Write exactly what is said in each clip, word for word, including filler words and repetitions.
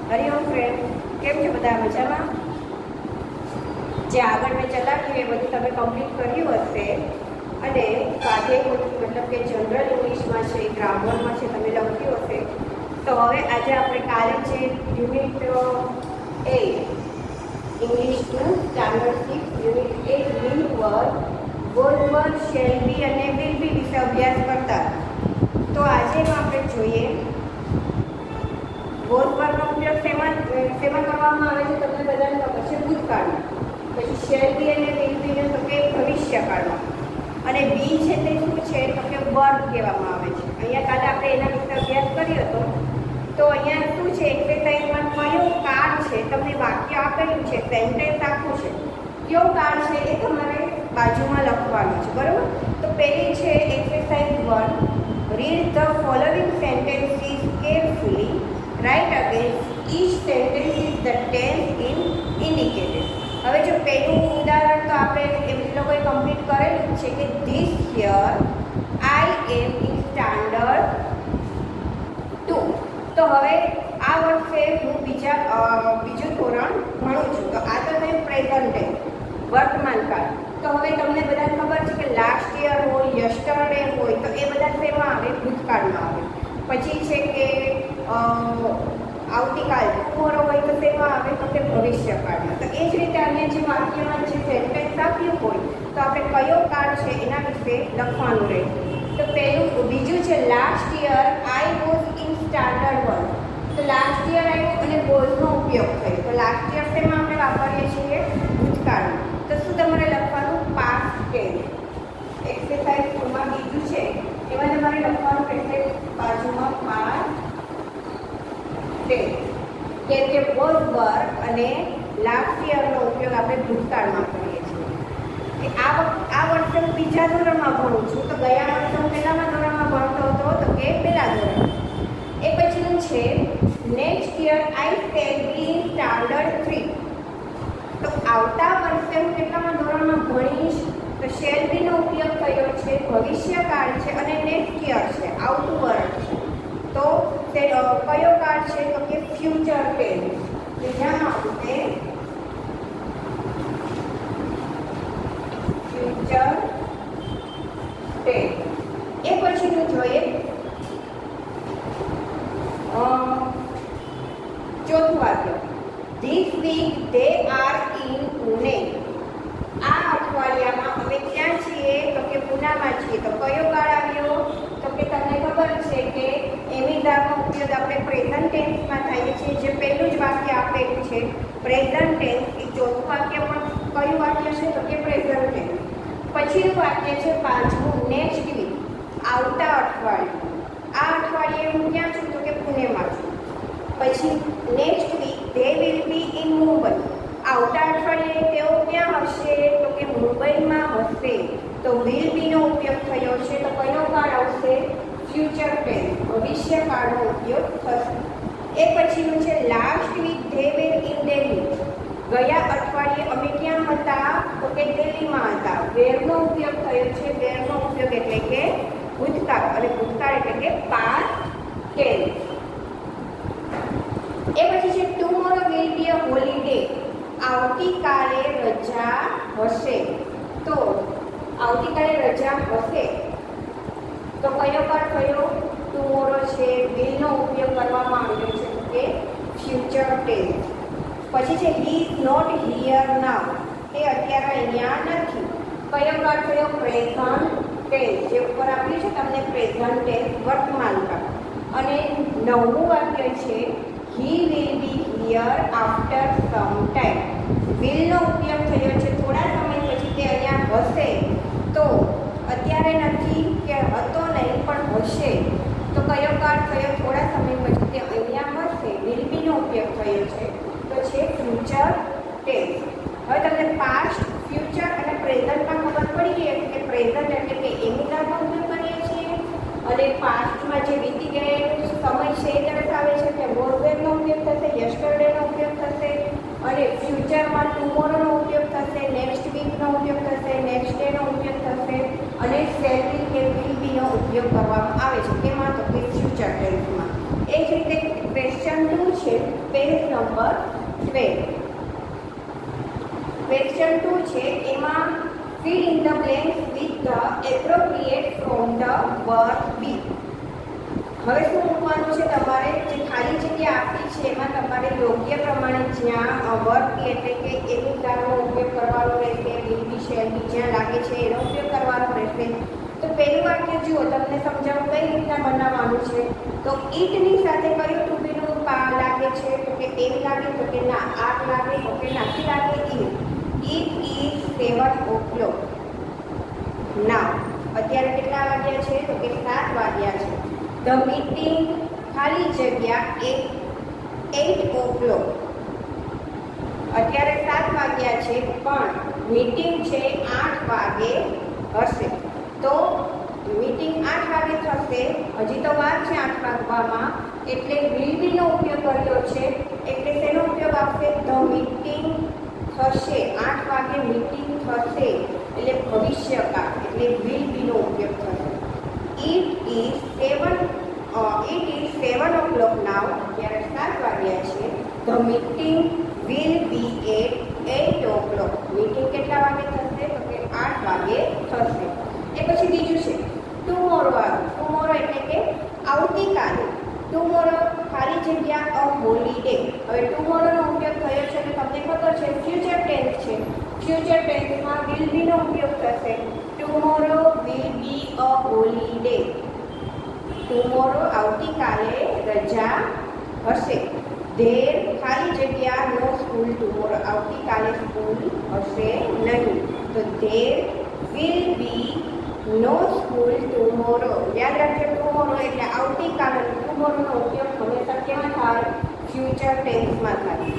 Hariom friend, કેમ છો બધા? મજામાં? જે આગળ મેં ચલાવ્યું એ બધું તમે કમ્પ્લીટ કર્યું હશે અને સ્વાધ્યાય મતલબ કે જનરલ ઇંગ્લિશમાં છે, ગ્રામરમાં છે, તમે લખ્યું હશે. તો હવે આજે આપણે કાલે છે unit eight English two standard six unit eight will work was work shall be અને વિલ બી વિશે અભ્યાસ કરતા. તો આજે આપણે જોઈએ વોઝ વર્કનો ઉપયોગ શેમાં શેમાં કરવામાં આવે છે? તમને બધાને ખબર છે, ભૂતકાળમાં. પછી શેલ બી અને વિલ બીને તો કે ભવિષ્યકાળમાં. અને બી છે તે શું છે? તો કે વર્ક કહેવામાં આવે છે. અહીંયા કાલે આપણે એના વિશે અભ્યાસ કર્યો હતો. તો અહીંયા શું છે, એક્સરસાઇઝમાં કયો કાળ છે તમને વાક્ય આપેલું છે, સેન્ટેન્સ આખું છે, કયો કાળ છે એ તમારે બાજુમાં લખવાનું છે, બરાબર? તો પહેલી છે exercise one, read the following sentences carefully, write against each sentence is the tense in indicated. હવે જો પહેલું ઉદાહરણ તો આપણે એ લોકોએ કમ્પ્લીટ કરેલું છે કે this year I am in standard two. તો હવે આ વર્ષે હું બીજા બીજું ધોરણ ભણું છું. તો આ તો થયું પ્રેઝન્ટ ડે, વર્તમાન કાળ. તો હવે તમને બધાને ખબર છે કે લાસ્ટ યર હોય, યસ્ટરડે હોય, તો એ બધા શેમાં આવે? ભૂતકાળમાં આવે. પછી છે કે આવતીકાલ ટુમોરો હોય તો શેમાં આવે? તો કે ભવિષ્યકાળમાં. તો એ જ રીતે અન્ય જે વાક્યમાં જે સેન્ટેન્સ આપ્યું હોય તો આપણે કયો કાળ છે એના વિશે લખવાનું રહે. તો પહેલું બીજું છે last year I was in standard one. તો લાસ્ટ યર આવ્યું અને વોઝનો ઉપયોગ થયો. તો લાસ્ટ યર શેમાં આપણે વાપરીએ છીએ? ભૂતકાળમાં. તો શું તમારે લખવાનું? Past tense. એક્સરસાઇઝ ટુમાં બીજું છે એમાં તમારે લખવાનું રહેશે બાજુમાં પાસ્ટ ટેન્સ. કેમ કે વોઝ વર્ક અને લાસ્ટ યરનો ઉપયોગ આપણે ભૂતકાળમાં કરીએ છીએ. આ આ વર્ષે હું બીજા ધોરણમાં ભણું છું. તો ગયા વર્ષે હું પહેલામાં ધોરણમાં ભણતો હતો, તો કે પહેલા ધોરણ. એ પછીનું છે next year I shall be in standard three. તો આવતા વર્ષે હું કેટલામાં ધોરણમાં ભણીશ? તો શેલ બીનો ઉપયોગ થયો છે, ભવિષ્યકાળ છે અને નેક્સ્ટ યર છે, આવતું વર્ષ છે. તો તે કયો કાળ છે? તો કે ફ્યુચર ટેન્સ. બીજામાં આવશે ફ્યુચર ટેન્સ. એ પછીનું જોઈએ ચોથું વાક્ય, this week they are in Pune. આ અઠવાડિયામાં અમે ક્યાં છીએ? તો કે પુનામાં છીએ. તો કયો કાળ આવ્યો? તો કે તમને ખબર છે કે એમિઝાનો ઉપયોગ આપણે પ્રેઝન્ટ ટેન્સમાં થાય છે. જે પહેલું જ વાક્ય આપેલું છે પ્રેઝન્ટ ટેન્સ, એ ચોથું વાક્ય પણ કયું વાક્ય છે? તો કે પ્રેઝન્ટ ટેન્સ. પછીનું વાક્ય છે પાંચમું, નેક્સ્ટ વીક, આવતા અઠવાડિયું. આ અઠવાડિયે હું ક્યાં છું? તો કે પુણેમાં છું. પછી next week they will be in Mumbai. આવતા અઠવાડિયે તેઓ ક્યાં હશે? તો કે મુંબઈમાં હશે. તો વિલ બીનો ઉપયોગ થયો છે. તો કયો કાળ આવશે? ફ્યુચર ટેન્સ, ભવિષ્યકાળનો ઉપયોગ થશે. એ પછીનું છે last week they were in Delhi. ગયા અઠવાડિયે અમે ક્યાં હતા? તો કે દિલ્હીમાં હતા. વેરનો ઉપયોગ થયો છે. વેરનો ઉપયોગ એટલે કે ભૂતકાળ, અને ભૂતકાળ એટલે કે પાસ્ટ ટેન્સ. એ પછી છે tomorrow will be a holiday. આવતીકાલે રજા હશે. તો આવતીકાલે રજા હશે તો કયો કાળ થયો? ટુમોરો છે. વિલનો ઉપયોગ કરવામાં આવ્યો છે કે ફ્યુચર ટેન્સ. પછી છે he is not here now. એ અત્યારે અહીંયા નથી. કયો કાળ થયો? Present tense. જે ઉપર આપ્યું છે તમને પ્રેઝન્ટ ટેન્સ, વર્તમાન કાળ. અને નવમું વાક્ય છે he will be here after some time. વિલનો ઉપયોગ થયો છે થોડા સમય પછી તે અહીંયા હશે. તો અત્યારે નથી કે હતો નહીં પણ હશે. તો કયો કાળ થયો? થોડા સમય પછી તે અહીંયા હશે. વિલ બીનો ઉપયોગ થયો છે તો છે ફ્યુચર ટેન્સ. હવે તમને પાસ્ટ, ફ્યુચર અને પ્રેઝન્ટમાં ખબર પડી ગઈ છે કે પ્રેઝન્ટ એટલે કે એમિઝાનો ઉપયોગ કરીએ છીએ અને પાસ્ટમાં જે વીતી ગયેલો સમય છે એ દર્શાવે છે કે વોઝનો ઉપયોગ થશે, યસ્ટરડેનો ઉપયોગ થશે, અને ફ્યુચરમાં ટુમોરોનો ઉપયોગ થશે, નેક્સ્ટ વીકનો ઉપયોગ થશે, નેક્સ્ટ ડેનો ઉપયોગ થશે, અને શેલ બી કે વિલ બીનો ઉપયોગ કરવામાં આવે છે. કેમાં? તો કે ફ્યુચર ટેન્સમાં. એ જ રીતે ક્વેશ્ચન ટુ છે page number twelve. Question two છે એમાં fill in the blanks with the appropriate from the verb be. હવે શું મૂકવાનું છે તમારે? જે ખાલી જગ્યા આપી છે એમાં તમારે યોગ્ય પ્રમાણે જ્યાં વર્બ બી એટલે કે એની કારનો ઉપયોગ કરવાનો રહેશે, વિલ બી શેલ બી જ્યાં લાગે છે એનો ઉપયોગ કરવાનો રહેશે. તો પહેલું વાક્ય જુઓ, તમને સમજાવું કઈ રીતના બનાવવાનું છે. તો ઈટની સાથે કયું ટુ બીનું લાગે છે? તો કે એમ લાગે, તો કે ના આર લાગે, તો કે નથી લાગે ઈ. It is seven o'clock. Now, અત્યારે કેટલા વાગ્યા છે? તો કે સાત વાગ્યા છે. The meeting ખાલી જગ્યા eight o'clock. અત્યારે સાત વાગ્યા છે પણ મીટિંગ છે આઠ વાગે હશે. તો મીટિંગ આઠ વાગે થશે, હજી તો વાર છે આઠ વાગવામાં, એટલે will be નો ઉપયોગ કર્યો છે. એટલે શેનો ઉપયોગ આવશે? The meeting થશે, આઠ વાગે મીટિંગ થશે એટલે ભવિષ્યકાળ એટલે will be નો ઉપયોગ થશે. It is seven uh, it is seven o'clock now. અત્યારે સાત વાગ્યા છે. The meeting will be at eight o'clock. Meeting કેટલા વાગે થશે? તો કે આઠ વાગે થશે. એ પછી બીજું છે ટુમોરો વાળું. ટુમોરો એટલે કે આવતીકાલે. ટુમોરો ખાલી જગ્યા અ હોલીડે. હવે ટુમોરોનો ઉપયોગ થયો છે એટલે તમને ખબર છે ફ્યુચર ટેન્સ છે. ફ્યુચર ટેન્સમાં વિલ બી નો ઉપયોગ થશે. Tomorrow will be a holiday. Tomorrow આવતીકાલે રજા હશે. ધેર ખાલી જગ્યા નો સ્કૂલ ટુમોરો. આવતીકાલે સ્કૂલ હશે નહીં. તો there will be no school tomorrow. યાદ રાખજો ટુમોરો એટલે આવતીકાલે. ટુમોરોનો ઉપયોગ હંમેશા કેમાં થાય? ફ્યુચર ટેન્સમાં થાય.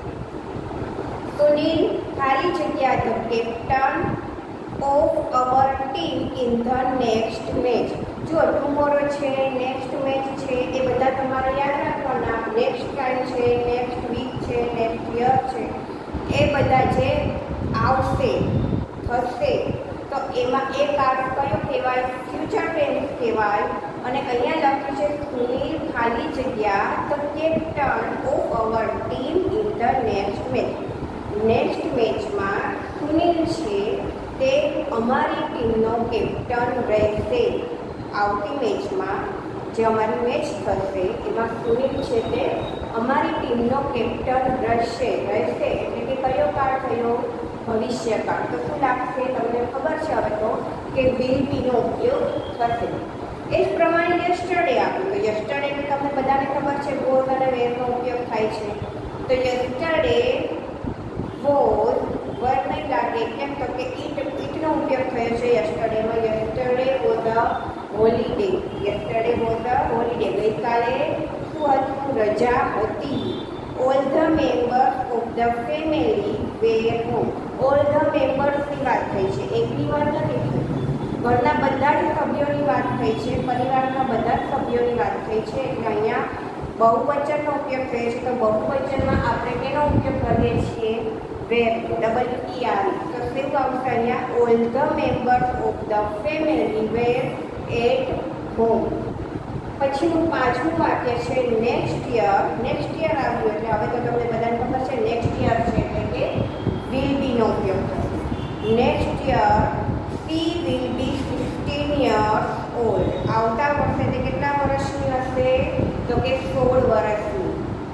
સુનિલ ખાલી જગ્યા the captain of our team in the next match. જો ટુમોરો છે, નેક્સ્ટ મેચ છે, એ બધા તમારે યાદ રાખવાના. નેક્સ્ટ ટાઈમ છે, નેક્સ્ટ વીક છે, નેક્સ્ટ યર છે, એ બધા જે આવશે થશે તો એમાં એ કાળ કયો કહેવાય? ફ્યુચર ટેન્સ કહેવાય. અને અહીંયા લખ્યું છે સુનિલ ખાલી જગ્યા the captain of our team in the next match. Next મેચમાં સુનિલ છે તે અમારી ટીમનો કેપ્ટન રહેશે. આવતી મેચમાં જે અમારી મેચ થશે એમાં સુનિલ છે તે અમારી ટીમનો કેપ્ટન રહેશે. રહેશે એટલે કે કયો કાળ થયો? ભવિષ્યકાળ. તો શું લાગશે? તમને ખબર છે હવે તો કે વિલ બી નો ઉપયોગ થશે. એ જ પ્રમાણે યસ્ટરડે આપ્યું. તો યસ્ટરડે એટલે તમને બધાને ખબર છે વોઝ અને વેરનો ઉપયોગ થાય છે. તો યસ્ટરડે વોઝ વર નહીં લાગે. કેમ? તો કે ઈટ ઈટનો ઉપયોગ થયો છે યસ્ટરડેમાં. Yesterday was a holiday. Yesterday was a holiday. ગઈકાલે શું હતું? રજા હતી. All the members of the family were home. All the મેમ્બર્સની વાત થઈ છે, એકની વાત નથી થઈ. ઘરના બધા જ સભ્યોની વાત થઈ છે, પરિવારના બધા જ સભ્યોની વાત થઈ છે. એટલે અહીંયા બહુવચનનો ઉપયોગ થયો છે. તો બહુવચનમાં આપણે કેનો ઉપયોગ કરીએ છીએ? વેર. W E R. તો શું આવશે અહીંયા? All the members of the family were at home. પછીનું પાંચમું વાક્ય છે નેક્સ્ટ યર. નેક્સ્ટ યર આવ્યું એટલે હવે તો તમને બધાને ખબર છે નેક્સ્ટ યર છે એટલે કે વિલ બી નો ઉપયોગ થશે. Next year she will be fifteen years old. આવતા વર્ષે તે કેટલા વર્ષની હશે? તો કે સોળ વર્ષની.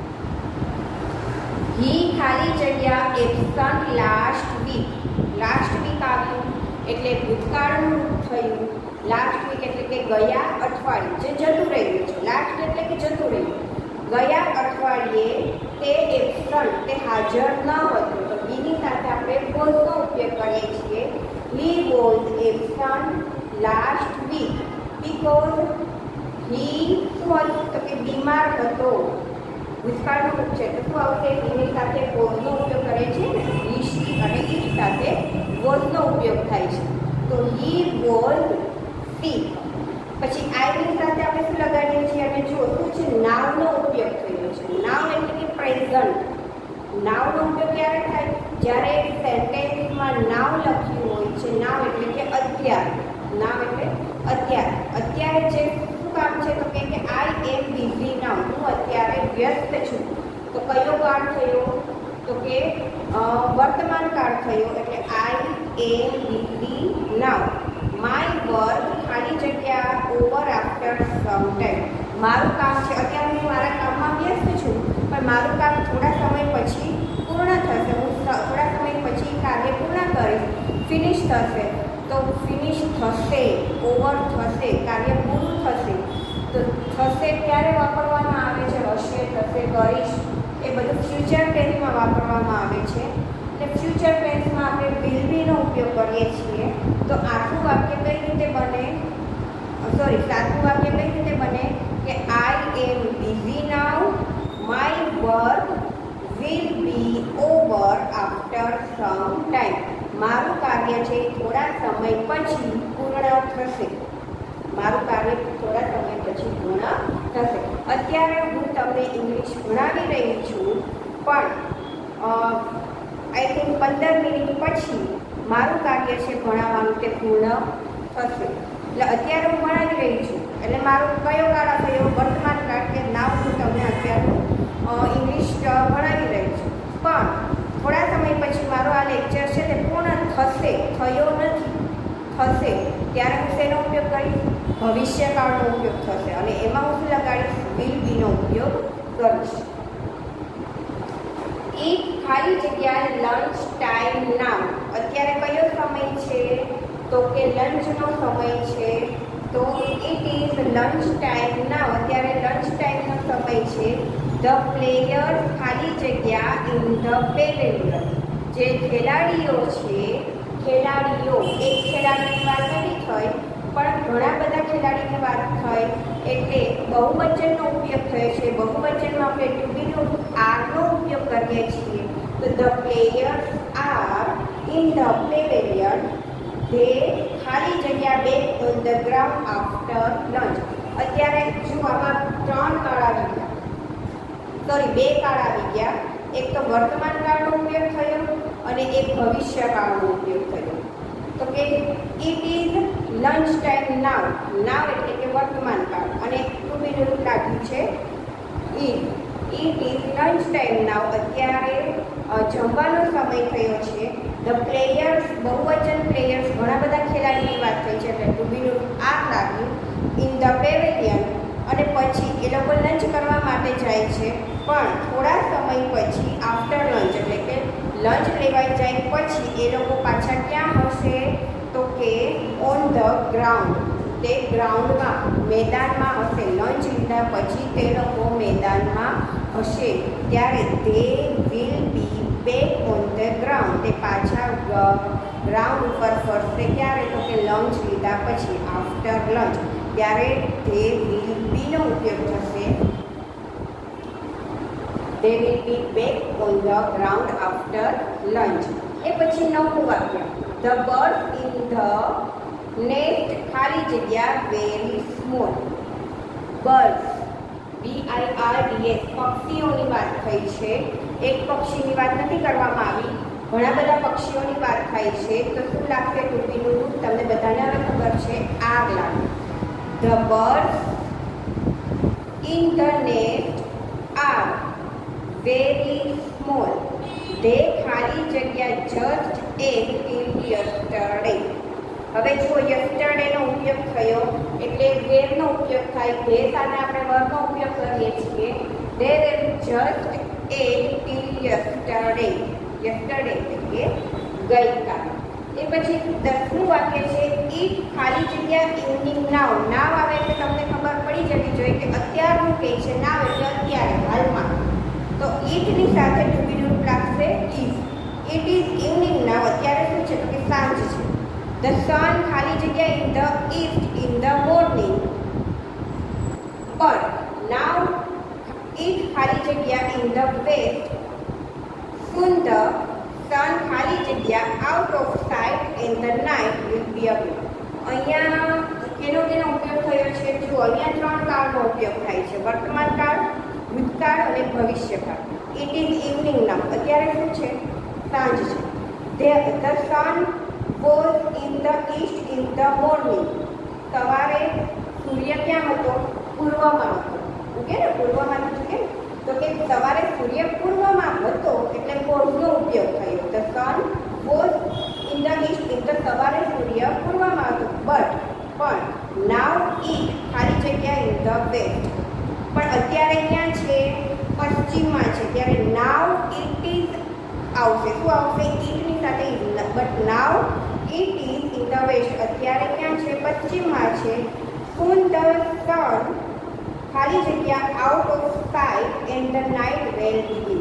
હી ખાલી જગ્યા absent last week. Last week આવ્યું એટલે ભૂતકાળનું થયું. લાસ્ટ વીક એટલે કે ગયા અઠવાડિયે જે જતું રહ્યું છે. લાસ્ટ એટલે કે જતું રહ્યું. ગયા અઠવાડિયે તે એબસન્ટ તે હાજર ન હતું. તો બીની સાથે આપણે વોઝનો ઉપયોગ કરીએ છીએ. He was absent last week because he શું હતું? તો કે બીમાર હતો. ભૂતકાળનું રૂપ છે તો શું આવશે? એની સાથે વોઝનો ઉપયોગ કરે છે ને. હી અને ઈટ સાથે વોઝનો ઉપયોગ થાય છે. તો હી વોઝ સિક. પછી આઈની સાથે આપણે શું લગાડીએ છીએ? અને જો શું છે? નાવનો ઉપયોગ થયો છે. નાવ એટલે કે પ્રેઝન્ટ. નાવનો ઉપયોગ ક્યારે થાય? જ્યારે સેન્ટેન્સમાં નાવ લખ્યું હોય છે. નાવ એટલે કે અત્યારે. નાવ એટલે અત્યારે. અત્યારે જે શું કામ છે તો કે આઈ એમ બિઝી નાઉ, હું અત્યારે વ્યસ્ત છું. તો કયો કાળ થયો તો કે વર્તમાન કાળ થયો એટલે I am busy now. My work ખાલી જગ્યા ઓવર આફ્ટર સમ ટાઈમ, મારું કામ છે અત્યારે હું મારા કામમાં વ્યસ્ત છું પણ મારું કામ થોડા સમય પછી પૂર્ણ થશે, હું થોડા સમય પછી કાર્ય પૂર્ણ કરીશ, ફિનિશ થશે. તો ફિનિશ થશે, ઓવર થશે, કાર્ય પૂરું થશે. તો થશે ત્યારે વાપરવામાં આવે છે, હશે, થશે, કરીશ, એ બધું ફ્યુચર ટેન્સમાં વાપરવામાં આવે છે. અને ફ્યુચર ટેન્સમાં આપણે વિલ બીનો ઉપયોગ કરીએ છીએ. તો આખું વાક્ય કઈ રીતે બને, સોરી સાચું વાક્ય કઈ રીતે બને કે I am busy now, my work will be over after some time, મારું કાર્ય છે થોડા સમય પછી પૂર્ણ થશે, મારું કાર્ય થોડા સમય પછી પૂર્ણ થશે. અત્યારે હું તમને ઇંગ્લિશ ભણાવી રહી છું પણ આઈ થિંક પંદર મિનિટ પછી મારું કાર્ય છે ભણાવવાનું તે પૂર્ણ થશે. એટલે અત્યારે હું ભણાવી રહી છું એટલે મારો કયો કાળ થયો, વર્તમાન કાળ, કે નાવ હું તમને અત્યારે ઇંગ્લિશ ભણાવી રહી છું પણ થોડા સમય પછી મારો આ લેક્ચર છે તે પૂર્ણ થશે, થયો નથી, થશે. ત્યારે હું શેનો ઉપયોગ કરીશ, ભવિષ્યકાળનો ઉપયોગ થશે અને એમાં હું શું લગાડીશ, વિલ બીનો ઉપયોગ કરીશ. ઈટ ખાલી જગ્યા લંચ ટાઈમ નાઉ, અત્યારે કયો સમય છે તો કે લંચનો સમય છે. તો it is lunch time now, અત્યારે લંચ ટાઈમનો સમય છે. ધ પ્લેયર ખાલી જગ્યા ઇન ધ પેવેલિયન, જે ખેલાડીઓ છે, ખેલાડીઓ એક ખેલાડીની વાત નથી થઈ પણ ઘણા બધા ખેલાડીની વાત થઈ એટલે બહુવચનનો ઉપયોગ થયો છે. બહુવચનમાં આપણે ટુ બીનો આરનો ઉપયોગ કરીએ છીએ. તો the players are in the pavilion, they ખાલી જગ્યા back on the ground after lunch. અત્યારે જો આમાં ત્રણ કાળ આવી ગયા, સોરી બે કાળ આવી ગયા. એક તો વર્તમાન કાળનો ઉપયોગ થયો અને એક ભવિષ્યકાળનો ઉપયોગ થયો. તો કે it is lunch time now, now એટલે કે વર્તમાન કાળ અને ટુ બીનું રૂપ લાગ્યું છે it. It is lunch time now, અત્યારે જમવાનો સમય થયો છે. ધ પ્લેયર્સ, બહુવચન પ્લેયર્સ, ઘણા બધા ખેલાડીની વાત થઈ છે એટલે ટુ બીનું રૂપ આ લાગ્યું. ઇન ધ પેવેલિયન, અને પછી એ લોકો લંચ કરવા માટે જાય છે પણ થોડા સમય પછી આફ્ટર લંચ એટલે કે લંચ લેવાઈ જાય પછી એ લોકો પાછા ક્યાં હશે તો કે ઓન ધ ગ્રાઉન્ડ, તે ગ્રાઉન્ડમાં, મેદાનમાં હશે. લંચ લીધા પછી તે લોકો મેદાનમાં હશે ત્યારે તે will be back on the ground, તે પાછા ગ્રાઉન્ડ ઉપર ફરશે ક્યારે તો કે લંચ લીધા પછી, આફ્ટર લંચ, ત્યારે તે વિલ બીનો ઉપયોગ થશે. They will be back on the ground after lunch. એ પછી નવું વાક્ય, the birds in the nest ખાલી જગ્યા very small. birds, B I R D S, પક્ષીઓની વાત થઈ છે. એક પક્ષીની વાત નથી કરવામાં આવી, ઘણા બધા પક્ષીઓની વાત થાય છે. તો શું લાગશે ટૂંકીનું રૂપ, તમને બધાને હવે ખબર છે, આગ લાગે. The birds in the nest are very small. They ખાલી જગ્યા just ate till yesterday. હવે જો yesterday નો ઉપયોગ થયો એટલે where નો ઉપયોગ થાય, they સાથે આપણે were નો ઉપયોગ કરીએ છીએ. They were just ate till yesterday. yesterday એટલે કે ગઈકાલે. એ પછી દસમું વાક્ય છે ઈટ ખાલી જગ્યા ઇવનિંગ નાવ. નાવ આવે એટલે તમને ખબર પડી જવી જોઈએ કે અત્યારનું કહે છે, નાવ એટલે અત્યારે, હાલમાં. તો ઈટની સાથે ટુ બીનું રૂપ લાગશે is. It is evening now, અત્યારે શું છે તો કે સાંજ છે. ધ સન ખાલી જગ્યા in the east in the morning. પણ નાવ ઈટ ખાલી જગ્યા in the west. soon the sun ખાલી જગ્યા out of sight and the night will be away. અહીંયા કેનો કેનો ઉપયોગ થયો છે, જો અહીંયા ત્રણ કાળનો ઉપયોગ થાય છે, વર્તમાન કાળ, ભૂતકાળ અને ભવિષ્યકાળ. ઇટ ઇઝ ઇવનિંગ નાઉ, અત્યારે શું છે, સાંજ છે. The sun was in the east in the morning. સવારે સૂર્ય ક્યાં હતો? પૂર્વમાં હતો. ઓકે ને, પૂર્વમાં હતું કે તો કે સવારે સૂર્ય પૂર્વમાં હતો એટલે કોઝનો ઉપયોગ થયો. The sun was in the east એટલે સવારે સૂર્ય પૂર્વમાં હતો. બટ પણ નાવ ઇટ ખાલી જગ્યા ઇન ધ વેસ્ટ, પણ અત્યારે ક્યાં છે? પશ્ચિમમાં છે. ત્યારે નાવ ઇટ ઇઝ આવશે. શું આવશે? ઇટની સાથે is. But now it is in the west, અત્યારે ક્યાં છે? પશ્ચિમમાં છે. સોન ધ સન ખાલી જગ્યા out of sight and the night will begin.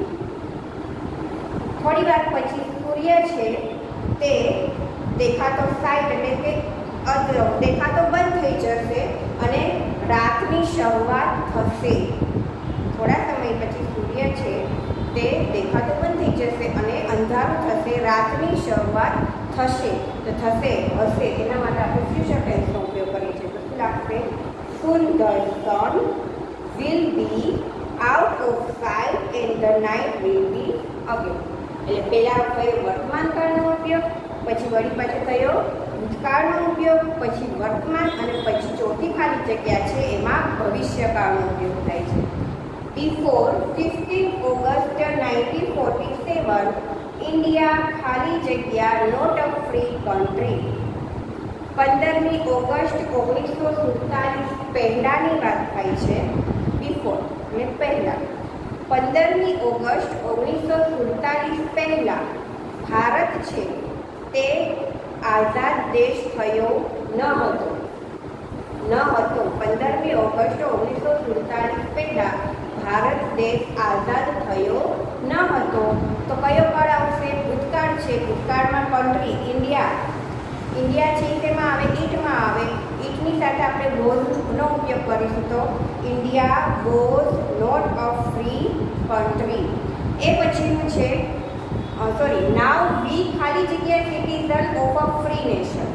થોડી વાર પછી સૂર્ય છે તે દેખાતો સાઇટ એટલે કે અદ્ર દેખાતો બંધ થઈ જશે અને રાતની શરૂઆત થશે. થોડા સમય પછી સૂર્ય છે તે દેખાતો બંધ થઈ જશે અને અંધારું થશે, રાતની શરૂઆત થશે. તો થશે હશે એના માટે આપણે ફ્યુચર ટેન્સનો ઉપયોગ કરીએ છીએ. તો શું લાગશે? Soon the sun will be out of sight and the night will be again. એટલે પહેલા થયો વર્તમાન કાળનો ઉપયોગ, પછી વળી પાછો થયો ભૂતકાળનો ઉપયોગ, પછી વર્તમાન અને પછી ચોથી ખાલી જગ્યા છે એમાં ભવિષ્યકાળનો ઉપયોગ થાય છે. Before fifteen August nineteen forty seven India ખાલી જગ્યા નોટ અ ફ્રી કન્ટ્રી. પંદરમી ઓગસ્ટ ઓગણીસો સુડતાલીસ પહેલાંની વાત થાય છે. બિફોર એટલે પહેલાં. પંદરમી ઓગસ્ટ ઓગણીસો સુડતાલીસ પહેલાં ભારત છે તે આઝાદ દેશ થયો ન હતો ન હતો પંદરમી ઓગસ્ટ ઓગણીસો સુડતાલીસ પહેલાં ભારત દેશ આઝાદ થયો ન હતો. તો કયો કાળ આવશે? ભૂતકાળ છે. ભૂતકાળમાં કન્ટ્રી ઇન્ડિયા ઇન્ડિયા છે તેમાં આવે ઈટમાં આવે. ઈટની સાથે આપણે વોઝનો ઉપયોગ કરીશું. તો India was not a free country. એ પછીનું છે સોરી નાવ વી ખાલી જગ્યા citizen of a free nation.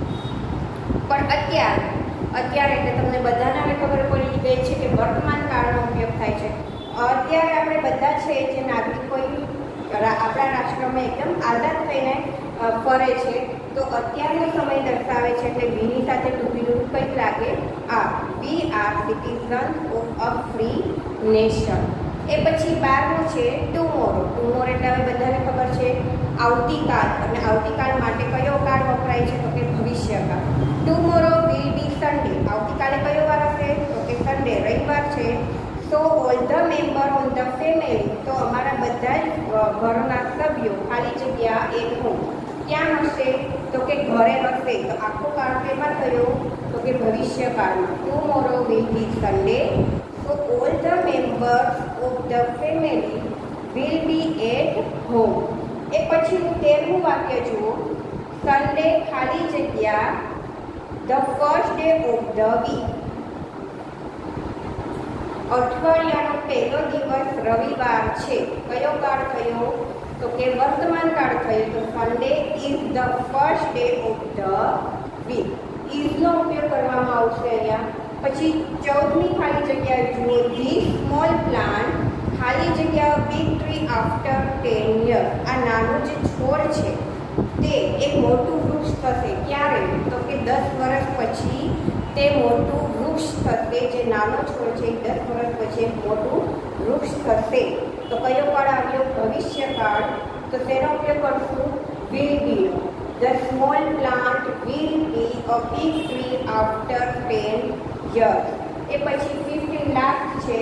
પણ અત્યારે અત્યારે એટલે તમને બધાને હવે ખબર પડી ગઈ છે કે વર્તમાન કાળનો ઉપયોગ થાય છે. અત્યારે આપણે બધા છે જે નાગરિકો આપણા રાષ્ટ્રમાં એકદમ આઝાદ થઈને ફરે છે. તો અત્યારનો સમય દર્શાવે છે એટલે વીની સાથે ટૂંકીનું કંઈક લાગે આ. We are citizen of a free nation. એ પછી બારનું છે ટુમોરો. ટુમોરો એટલે હવે બધાને ખબર છે આવતીકાલ, અને આવતીકાલ માટે કયો કાળ વપરાય છે? તો કે ભવિષ્યકાળ. Tomorrow will be Sunday. આવતીકાલે કયો વાર હશે? તો કે સન્ડે, રવિવાર છે. So all the member on the family. તો અમારા બધા જ ઘરના સભ્યો ખાલી જગ્યા એટ હોમ ક્યાં હશે? તો કે ઘરે હશે. તો આખો કાળ કેમાં થયો? તો કે ભવિષ્યકાળમાં. Tomorrow will be Sunday. So all the members of the family will be at home. એ પછીનું તેરમું વાક્ય જુઓ. સન્ડે ખાલી જગ્યા the first day of the week. અઠવાડિયાનો પહેલો દિવસ રવિવાર છે. કયો કાળ થયો? તો કે વર્તમાન કાળ થયો. તો Sunday is the first day of the week. ઇઝનો ઉપયોગ કરવામાં આવશે અહીંયા. પછી ચૌદમી ખાલી જગ્યા જુઓ. ધીસ સ્મોલ પ્લાન્ટ ખાલી જગ્યા big tree after ten year. આ નાનું જે છોડ છે તે એક મોટું વૃક્ષ થશે. ક્યારે? તો કે દસ વર્ષ પછી તે મોટું વૃક્ષ થશે. જે નાનો છોડ છે દસ વર્ષ પછી એક મોટું વૃક્ષ થશે. તો કયો કાળ આવ્યો? ભવિષ્યકાળ. તો તેનો ઉપયોગ કરશું વિલ બીનો. The small plant will be a big tree after ten years. એ પછી ફિફ્ટીન લાસ્ટ છે.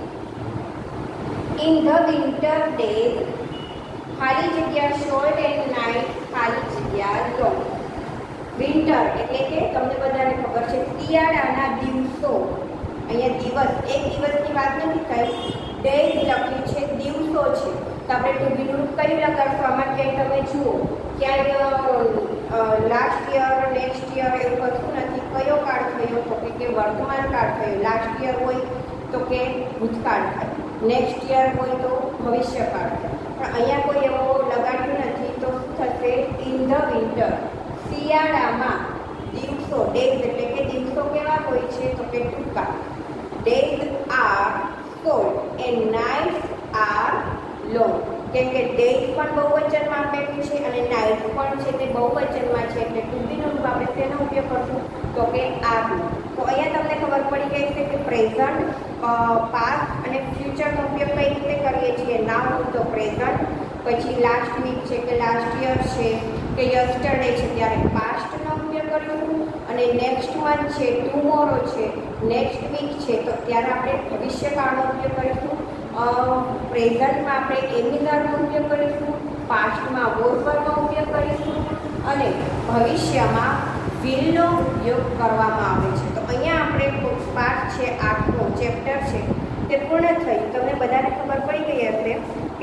ઇન ધ વિન્ટર ડેઝ ખાલી જગ્યા શોર્ટ એન્ડ નાઇટ ખાલી જગ્યા લોંગ. વિન્ટર એટલે કે તમને બધાને ખબર છે શિયાળાના દિવસો. અહીંયા દિવસ એક દિવસની વાત નથી થઈ, ડેઝ લખ્યું છે, દિવસો છે. તો આપણે ટુ બી નું કયું લગાડશું? આમાં ક્યાંય તમે જુઓ ક્યાંય લાસ્ટ યર નેક્સ્ટ યર એવું કશું નથી. કયો કાળ થયો? તો કે વર્તમાન કાળ થયો. લાસ્ટ યર હોય તો કે ભૂતકાળ થાય, નેક્સ્ટ યર હોય તો ભવિષ્યકાળ થાય. પણ અહીંયા કોઈ એવો લગાડ્યું નથી. તો શું થશે? In the winter. શિયાળામાં દિવસો, ડેઝ એટલે કે દિવસો કેવા હોય છે? તો કે ટૂંકા. Days are short and nights are long. કેમ કે ડેઝ પણ બહુવચનમાં આપેલું છે અને નાઇટ પણ છે તે બહુવચનમાં છે. એટલે ટુ બીનો આપણે તેનો ઉપયોગ કરશું તો કે આરનો. તો અહીંયા તમને ખબર પડી ગઈ છે કે પ્રેઝન્ટ, પાસ્ટ અને ફ્યુચરનો ઉપયોગ કઈ રીતે કરીએ છીએ. નાઉ તો પ્રેઝન્ટ, પછી લાસ્ટ વીક છે કે લાસ્ટ યર છે કે યસ્ટરડે છે ત્યારે પાસ્ટનો ઉપયોગ કરીશું, અને નેક્સ્ટ મંથ છે, ટુમોરો છે, નેક્સ્ટ વીક છે તો ત્યારે આપણે ભવિષ્યકાળનો ઉપયોગ કરીશું. પ્રેઝન્ટમાં આપણે એમિઝરનો ઉપયોગ કરીશું, પાસ્ટમાં વોઝનો ઉપયોગ કરીશું અને ભવિષ્યમાં વિલનો ઉપયોગ કરવામાં આવે છે. તો અહીંયા આપણે પાઠ છે આઠમો ચેપ્ટર છે તે પૂર્ણ થયું. તમને બધાને ખબર પડી ગઈ હશે કે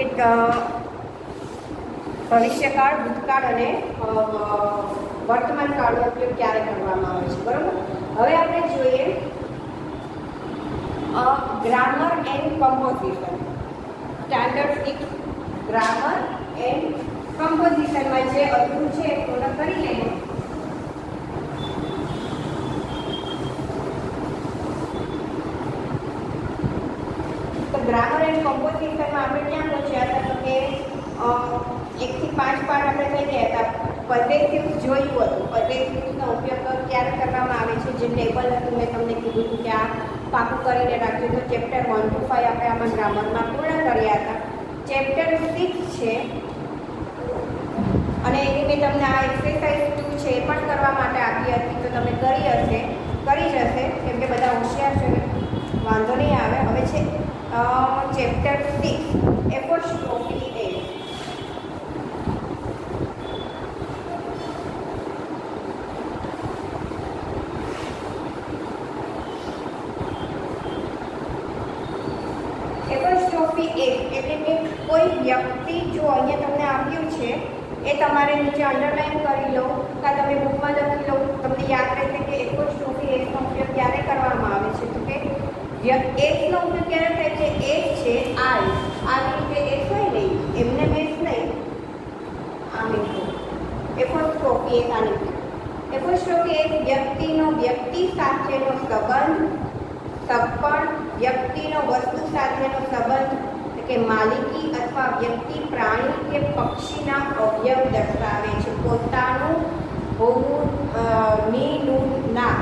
ભવિષ્યકાળ, ભૂતકાળ અને વર્તમાન કાળનો ઉપયોગ ક્યારે કરવામાં આવે છે. બરાબર. હવે આપણે જોઈએ grammar and composition. Standard six grammar and કમ્પોઝિશનમાં જે અધૂરું છે એ પૂર્ણ કરી લઈએ. તો ગ્રામર એન્ડ કમ્પોઝિશનમાં આપણે ક્યાં પહોંચ્યા હતા? તો કે એકથી પાંચ પાઠ આપણે થઈ ગયા હતા. પોઝેસિવ્સ જોયું હતું. પોઝેસિવ્સનો ઉપયોગ ક્યારે કરવામાં આવે છે, જે ટેબલ હતું મેં તમને કીધું હતું કે આ પાકું કરીને રાખ્યું. તો ચેપ્ટર વન ટુ ફાઈવ આપણે આમાં ગ્રામરમાં પૂર્ણ કર્યા હતા. ચેપ્ટર સિક્સ છે અને એની મેં તમને આ એક્સરસાઇઝ ટુ છે એ પણ કરવા માટે આપી હતી. તો તમે કરી હશે, કરી જ હશે કેમ કે બધા હોશિયાર છે, વાંધો નહીં આવે. હવે છે chapter six apostrophe S. Apostrophe એ એટલે કે કોઈ વ્યક્તિ, જો અહીંયા તમને આપ્યું છે એ તમારે નીચે અંડરલાઈન કરી લો કાં તમે બુકમાં લખી લો, તમને યાદ રહેશે કે એપોસ્ટ્રોફી એસનો ઉપયોગ ક્યારે કરવામાં આવે છે. તો કે એસનો ઉપયોગ ક્યારે થાય છે? એસ છે આઈ, આવી રીતે એસ હોય નહીં, એમને એસ નહીં, આમ એપોસ્ટ્રોફી એક આની. એપોસ્ટ્રોફી એક વ્યક્તિનો વ્યક્તિ સાથેનો સંબંધ, સગપણ, વ્યક્તિનો વસ્તુ સાથેનો સંબંધ કે માલિકી અથવા વ્યક્તિ, પ્રાણી કે પક્ષીના અવયવ દર્શાવે છે. પોતાનું હોવું, ની, નું, ના.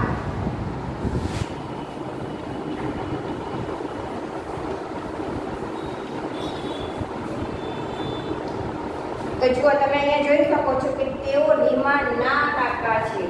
તો જુઓ તમે અહીંયા જોઈ શકો છો કે તેઓ રીમા ના કાકા છે.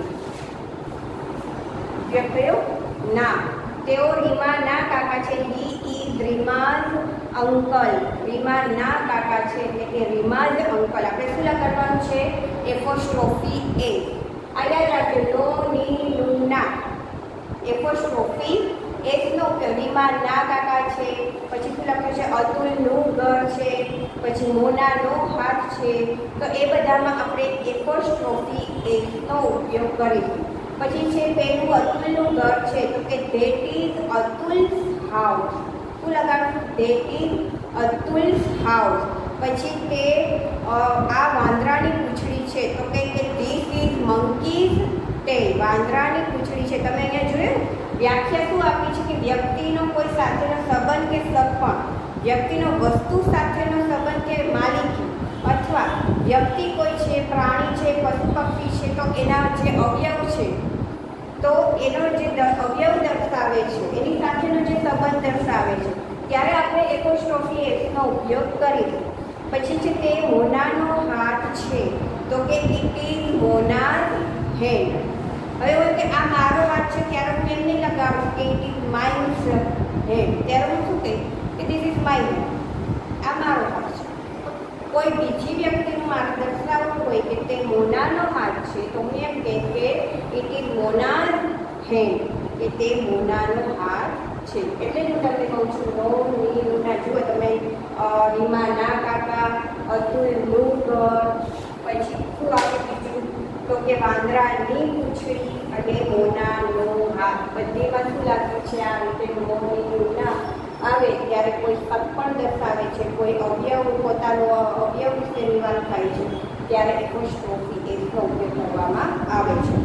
વ્યક્તિઓ ના, તેઓ રીમા ના કાકા છે. He is Rima's uncle. Rima ના કાકા છે એટલે કે રીમાઝ અંકલ. આપણે શું લખવાનું છે? Apostrophe S. અહીંયા રાખજો નો, ની, નું, ના. એપોસ્ટ્રોફી એસનો ઉપયોગ. રીમા ના કાકા છે, પછી શું લખ્યું છે? અતુલનું ઘર છે, પછી મોનાનો હાથ છે. તો એ બધામાં આપણે એપોસ્ટ્રોફી એસનો ઉપયોગ કરીશું. પછી છે પેલું અતુલનું ઘર છે તો કે ધેટ ઇઝ અતુલ્સ હાઉસ. શું લગાડશું? That is Atul's house. પછી તે આ વાંદરાની પૂંછડી છે તો કે ધીસ ઇઝ મંકીઝ ટેલ. વાંદરાની પૂંછડી છે. તમે અહીંયા જોયું વ્યાખ્યા શું આપી છે કે વ્યક્તિનો કોઈ સાથેનો સંબંધ કે સગપણ, વ્યક્તિનો વસ્તુ સાથેનો સંબંધ કે માલિકી, અથવા વ્યક્તિ કોઈ છે, પ્રાણી છે, પશુ પક્ષી છે તો એના જે અવયવ છે તો એનો જે અવયવ દર્શાવે છે, એની સાથેનો જે સંબંધ દર્શાવે છે ત્યારે આપણે એપોસ્ટ્રોફી એસનો ઉપયોગ કરીશું. પછી છે તે મોનાનો હાથ છે તો કે ઇટ ઇઝ મોનાઝ હેન્ડ. હવે હોય કે આ મારો હાથ છે ત્યારે હું એમ નહીં લગાડું કે ઇટ ઇઝ માઇન્સ હેન્ડ. ત્યારે હું શું કહીશ કે ધીસ ઇઝ માય હેન્ડ. આ મારો હાથ છે. કોઈ બીજી વ્યક્તિનું માર્ગ દર્શાવવું હોય કે તે મોનાનો હાથ છે તો હું એમ કહીશ કે ઇટ ઇઝ મોનાઝ હેન્ડ, કે તે મોનાનો હાથ છે. એટલે જ હું તમને કહું છું નો, ની, નું, ના. જુઓ તમે રીમા ના કાકા, અતુલનું ઘર, પછી શું આવે બીજું તો કે વાંદરાની પૂંછડી અને મોનાનો હાથ. બધીમાં શું લાગ્યું છે? આ રીતે નો, ની, નું, ના આવે ત્યારે કોઈ સગપણ દર્શાવે છે, કોઈ અવયવ, પોતાનો અવયવ વિશેની વાત થાય છે ત્યારે એપોસ્ટ્રોફી એસનો ઉપયોગ કરવામાં આવે છે.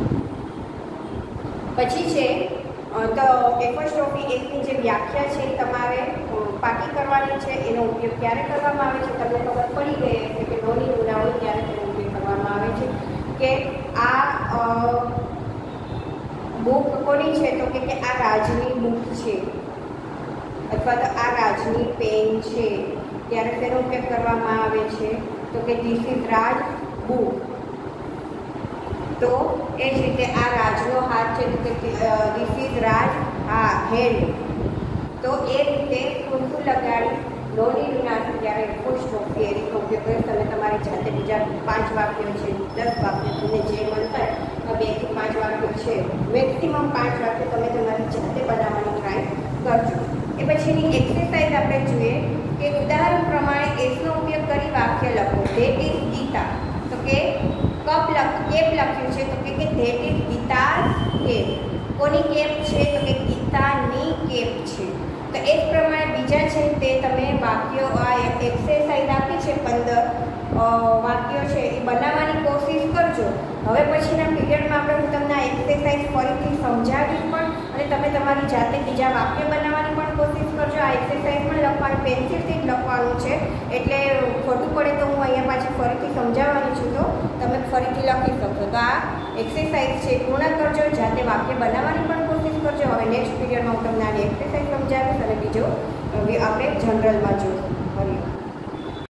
પછી છે તો એપોસ્ટ્રોફી એસની જે વ્યાખ્યા છે તમારે પાકી કરવાની છે. એનો ઉપયોગ ક્યારે કરવામાં આવે છે? તમને ખબર પડી ગઈ હશે કે નોની નું હોય ત્યારે તેનો ઉપયોગ કરવામાં આવે છે. કે આ બુક કોની છે તો કે આ રાજની બુક છે અથવા તો આ રાજની પેન છે, ત્યારે તેનો ઉપયોગ કરવામાં આવે છે તો કે ધીસ ઇઝ રાજ બુક. તો એ જ રીતે આ રાજનો હાથ છે તો કે ધીસ ઇઝ રાજ હા હેન્ડ. તો એ રીતે ખોટું લગાડી નો નીડ નાથી જ્યારે ફૂલ સ્ટોપ થિયરીનો ઉપયોગ કરી તમે તમારી જાતે બીજા પાંચ વાક્યો છે, દસ વાક્યો તમને જે મળતા હોય બે થી પાંચ વાક્યો છે, મેક્સિમમ પાંચ વાક્યો તમે તમારી જાતે બનાવવાની ટ્રાય કરજો. એ પછીની એક્સરસાઇઝ આપણે જોઈએ કે ઉદાહરણ પ્રમાણે એસનો ઉપયોગ કરી વાક્ય લખો. ધેટ ઇઝ ગીતા, તો કે કપ લખ કેપ લખ્યું છે તો કે ધેટ ઇઝ ગીતા કેપ. કોની કેપ છે તો કે ગીતાની કેપ છે. તો એ જ પ્રમાણે બીજા છે તે તમે વાક્યો આ એક્સરસાઇઝ આપી છે પંદર વાક્યો છે એ બનાવવાની કોશિશ કરજો. હવે પછીના પીરિયડમાં આપણે હું તમને આ એક્સરસાઇઝ ફરીથી સમજાવીશ પણ અને તમે તમારી જાતે બીજા વાક્ય બનાવવાની પણ કોશિશ કરજો. આ એક્સરસાઇઝ પણ લખવાની પેન્સિલથી જ લખવાનું છે એટલે ખોટું પડે તો હું અહીંયા પાછી ફરીથી સમજાવવાની છું તો તમે ફરીથી લખી શકશો. તો આ એક્સરસાઇઝ છે પૂર્ણ કરજો, જાતે વાક્ય બનાવવાની પણ કોશિશ કરજો. હવે નેક્સ્ટ પીરિયડમાં હું તમને આની એક્સરસાઇઝ સમજાવીશ અને બીજો આપણે જનરલમાં જોઈશું. ફરી